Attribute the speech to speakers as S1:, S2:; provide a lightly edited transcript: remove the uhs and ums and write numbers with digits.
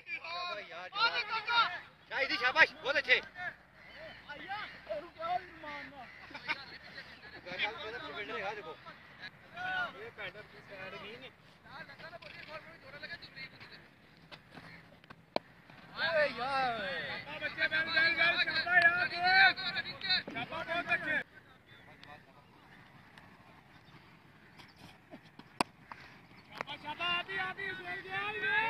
S1: शाबाश शाबाश बहुत अच्छे देखो ये पैडर की साइड गई नहीं अरे यार बच्चे बैल बैल बैल शाबा यार शाबा बहुत अच्छे शाबा शाबा अभी अभी बैल बैल